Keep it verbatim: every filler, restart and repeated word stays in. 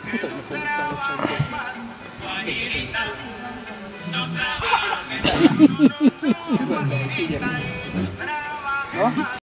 Mutasd meg hozzá szállítságban. Ez ember is, igen. Ha?